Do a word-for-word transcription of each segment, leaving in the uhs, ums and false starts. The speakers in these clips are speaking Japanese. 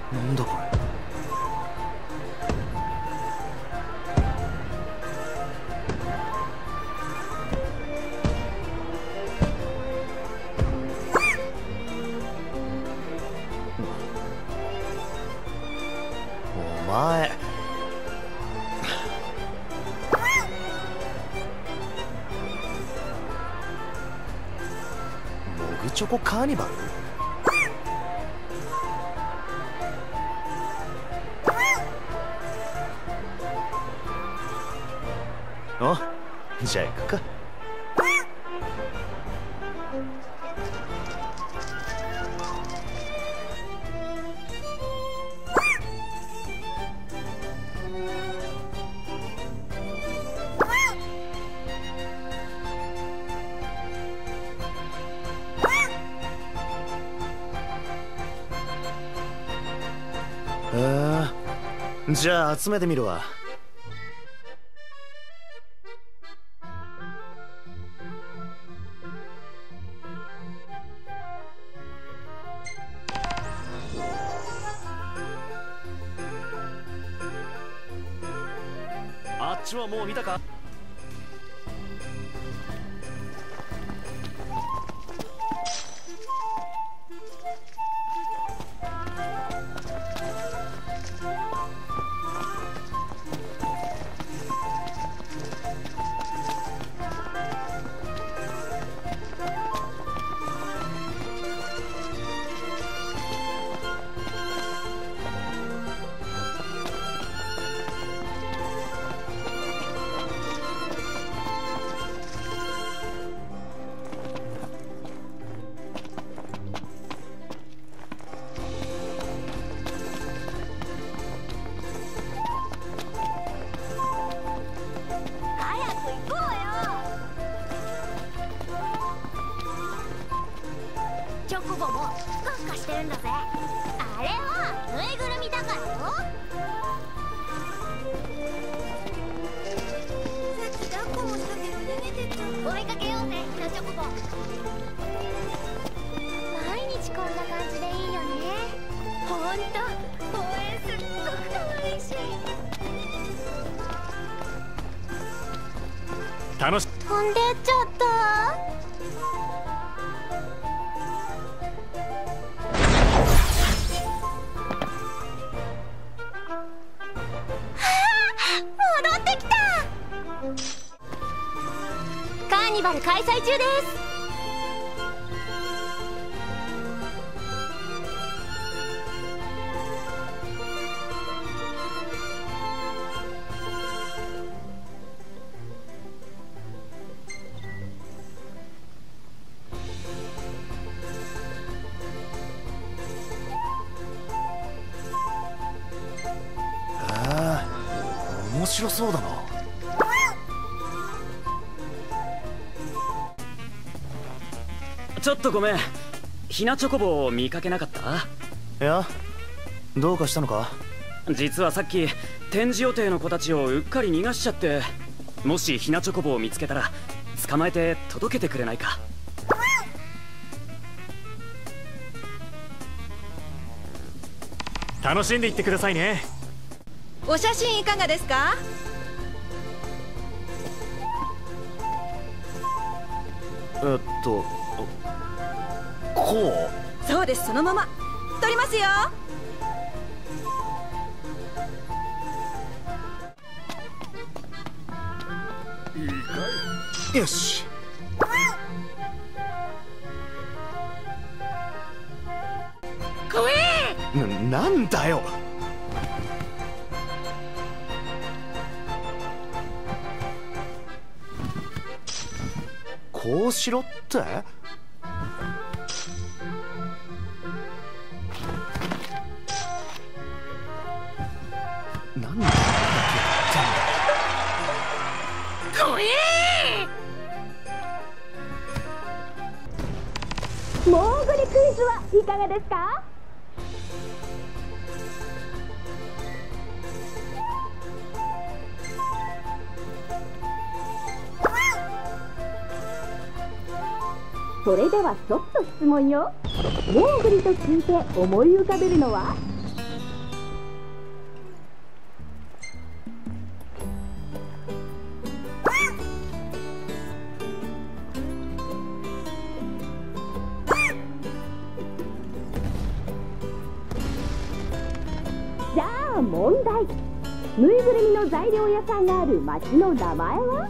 なんだこれ。お前モグチョコカーニバル？お、じゃあ行くか。へえ、じゃあ集めてみるわ。あっちはもう見たか？チョコボもふかふかしてるんだぜ。あれはぬいぐるみだからよ。さっき抱っこもしたけど逃げてった。追いかけようぜ、ひなチョコボ。毎日こんな感じでいいよね。ほんと応援すっごくかわいいし。楽し飛んでっちゃった。カーニバル開催中です。 へえ、面白そうだな。 ちょっとごめん、ひなチョコボを見かけなかった？ いや、どうかしたのか？ 実はさっき展示予定の子たちをうっかり逃がしちゃって、もしひなチョコボを見つけたら捕まえて届けてくれないか？ 楽しんでいってくださいね。 お写真いかがですか？ えっとこう？そうです、そのまま撮りますよ。 いいかい？よし。 怖え！ な、なんだよ。こうしろって？なんで怖え！ モーグリクイズはいかがですか？それではちょっと質問よ。モーグリと聞いて思い浮かべるのは？ は問題。ぬいぐるみの材料屋さんがある町の名前は？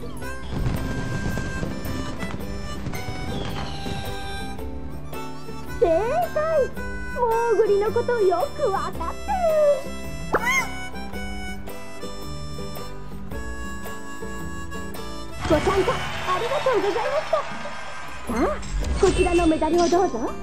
正解。モーグリのことよくわかってる。ご参加ありがとうございました。さあ、こちらのメダルをどうぞ。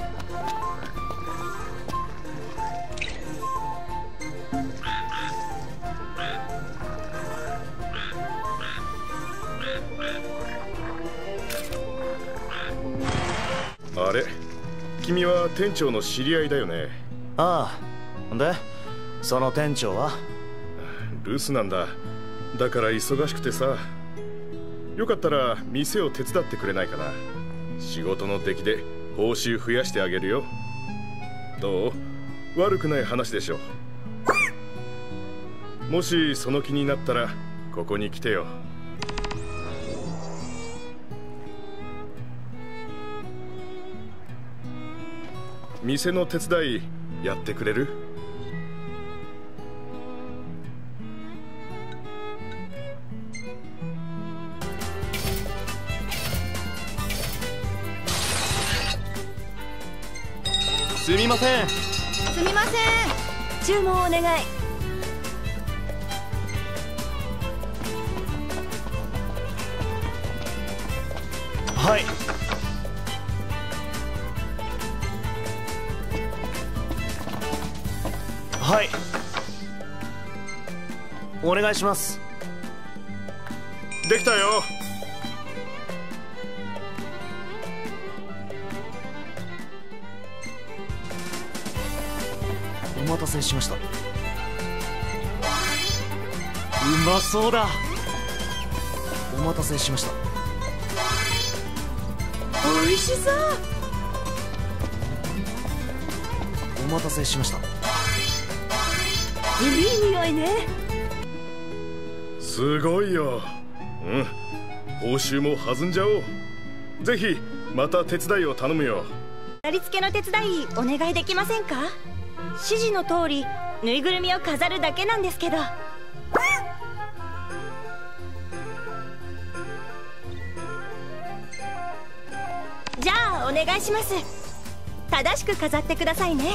あれ、君は店長の知り合いだよね。 ああ。で、その店長は？ 留守なんだ。だから忙しくてさ。よかったら店を手伝ってくれないかな。仕事の出来で報酬増やしてあげるよ。どう？悪くない話でしょ。もしその気になったらここに来てよ。店の手伝いやってくれる？ すみません。 すみません。注文お願い。 はい。はい。お願いします。 できたよ。 お待たせしました。うまそうだ。お待たせしました。 美味しそう。 お待たせしました。 いい匂いね。 すごいよ。うん、報酬も弾んじゃおう。ぜひまた手伝いを頼むよ。 飾り付けの手伝いお願いできませんか？指示の通りぬいぐるみを飾るだけなんですけど。じゃあお願いします。正しく飾ってくださいね。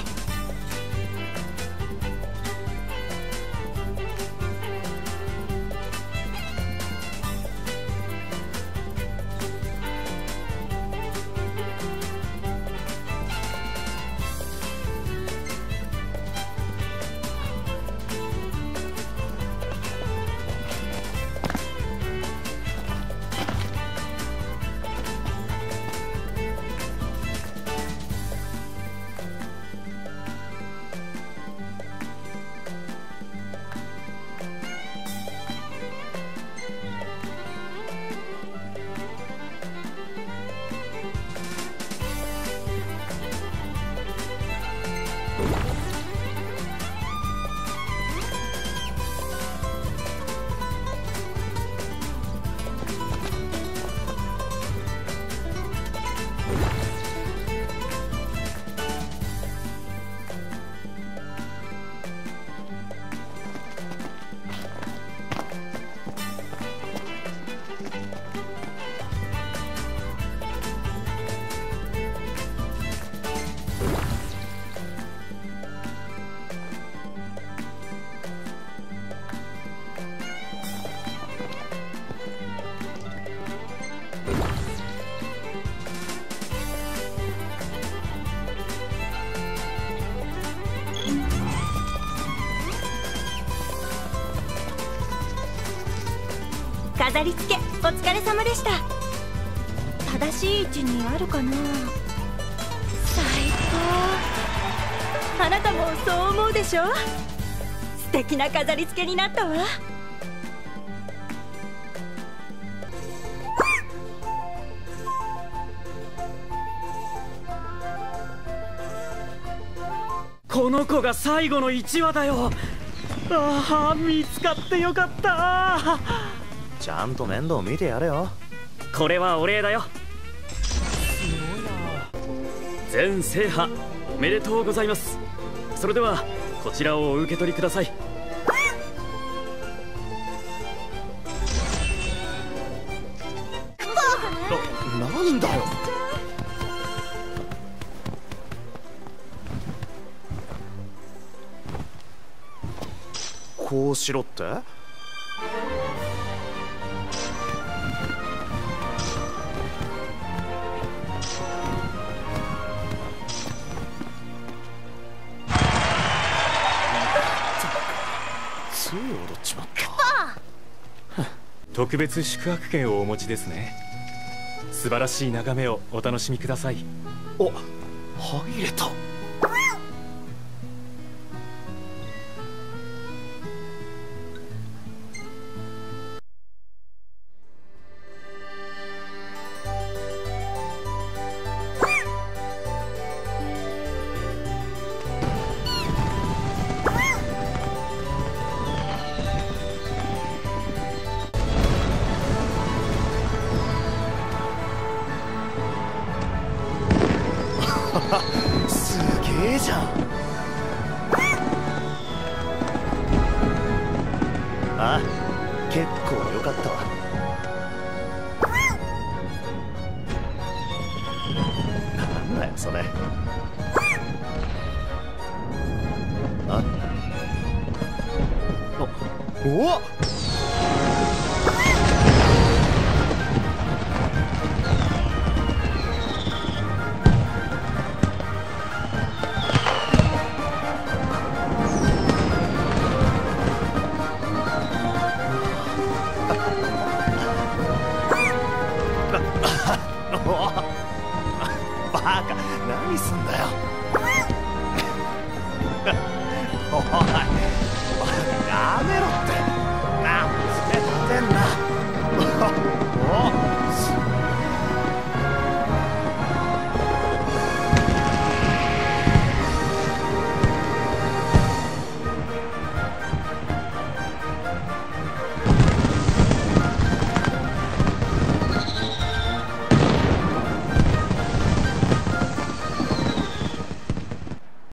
飾り付けお疲れ様でした。正しい位置にあるかな。最高。あなたもそう思うでしょ？素敵な飾り付けになったわ。 この子が最後のいちわだよ。ああ、見つかってよかった。 ちゃんと面倒見てやれよ。 これはお礼だよ。 すごいな。 全制覇おめでとうございます。それではこちらをお受け取りください。 な、なんだよ。こうしろって？つい踊っちまった。 特別宿泊券をお持ちですね。素晴らしい眺めをお楽しみください。 お、入れた。すげえじゃん。あ、結構良かったわ。なんだよそれ。あ、おっ、バカ、何すんだよ。おい。